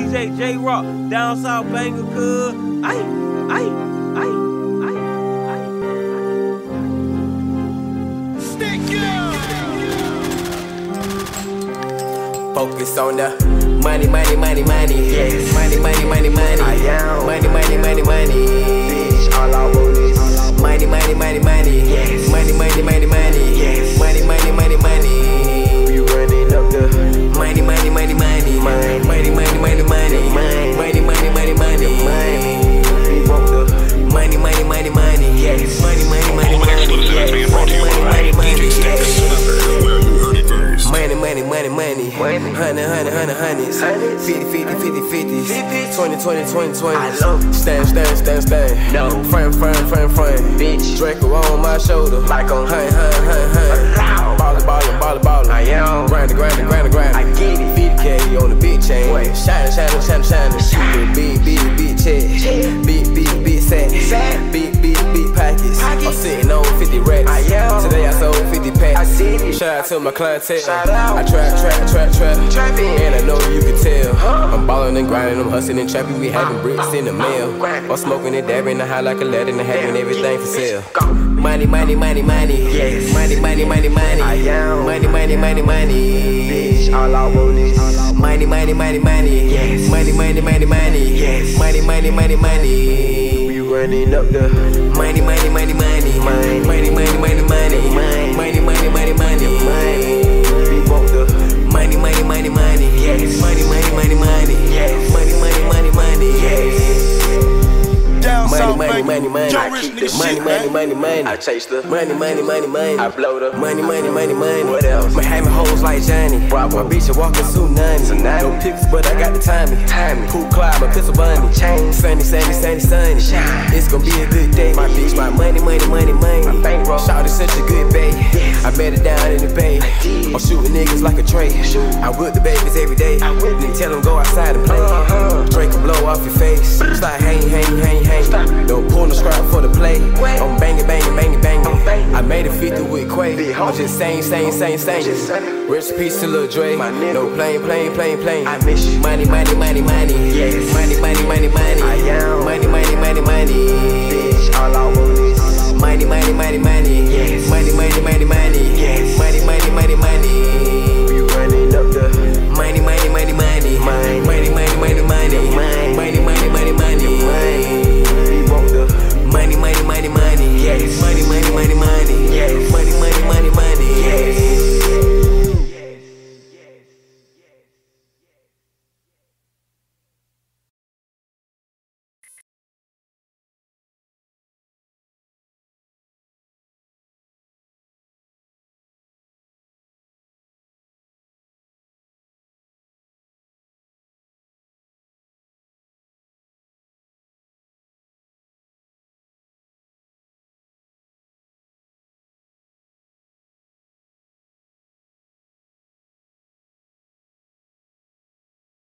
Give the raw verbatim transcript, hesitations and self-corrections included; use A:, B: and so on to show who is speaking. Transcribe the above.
A: J J Rock, down south banger, cuz. Aye, aye, aye, aye, aye, aye. Stick it!
B: Focus on the money, money, money, money. Yes. Money, money, money, money. I am. Money, money, money, money. Bitch, all I want is money, money, money, money. Yes. Money, money, money, money. Yes. Money, money, money, money. You running up the money, money, money, money. Money, money, money, money, money. Money, money, money, money. We want the money, money, money, money. Yes. Money, money, money, money. Yes. Money, money, money, money. Money, money, money, money. Hundred, hundred, hundred, hundreds. Fifty, fifty, fifty, fifties. Twenty, twenty, twenty, twenties. Stand, stand, stand, stand. No. Front, front, front, front. Bitch. Draco on my shoulder. Like on hunt, hunt, hunt, hunt. Ballin', ballin', ballin', ballin'. I am. Grindin', grindin', grindin', grindin'. I get it. fifty K on the big chain. Shining, shining, shining, shining. Big, big, big check. Big, big, big sack. Big, big, big pockets. I'm sitting on fifty racks. Today I sold fifty packs. Shout out to my clientele. I trap, trap, trap, trap. And I know you can tell. I'm ballin' and grinding, I'm hustling and trapping. We having bricks in the mail. I'm smoking and dabbing the high like a lead and having everything for sale. Money, money, money, money. Yes. Money, money, money, money. I am. Money, money, money, money. Bitch, all I want is money, money, money, money. Yes. Money, money, money, money. Yes. Money, money, money, money. We running up the money, money, money, money. Money, money, money, money, money. Money, money, money, money. We want the money, money, money, money. Yes. Money, money, money, money. Yes. Money, money, money, money. Yes. Money, money, money, money. I keep this money, money, money, money. I chase the money, money, money, money. I blow the money, money, money, money. What else? My having hoes like Johnny. Bravo. My bitch a walking tsunami. No pics, but I got the timing. Timing. Cool Clyde, my pistol bunny. Chain. Sunny, sunny, sunny, sunny. Shine. It's gonna be a good day. My bitch, my money, money, money, money. My bankroll. Shout is such a good babe. Yes. I met her down in the bay. I'm shooting niggas like a tray. I whip the babies every day. I whip then tell them go outside and play. Uh-huh. Drake will blow off your face. Start hang, hang, hang, hang. Don't pull no scrap for the play. I'm banging, banging, banging, banging. I made a fifty with Quay. I'm just saying, saying, saying, saying. Rest in peace to Lil Dre. No playing, playing, playing, playing. I miss you. Money, money, money, money. Yes. Money, money, money, money. I am. Money, money, money, money. Bitch, all I want is money, money, money, money. Yes. Money, money, money, money. Yes.